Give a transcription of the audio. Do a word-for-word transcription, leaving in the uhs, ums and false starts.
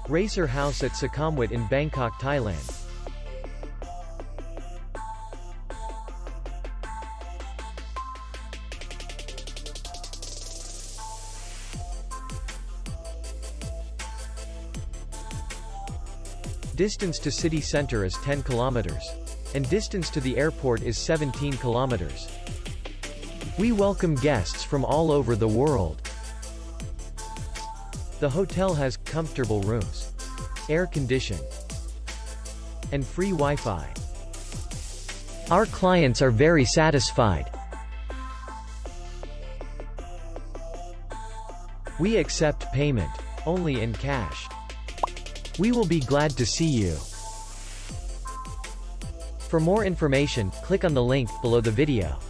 Racer House at Sukhumvit in Bangkok, Thailand. Distance to city center is ten kilometers. And distance to the airport is seventeen kilometers. We welcome guests from all over the world. The hotel has comfortable rooms, air condition, and free Wi-Fi. Our clients are very satisfied. We accept payment only in cash. We will be glad to see you. For more information, click on the link below the video.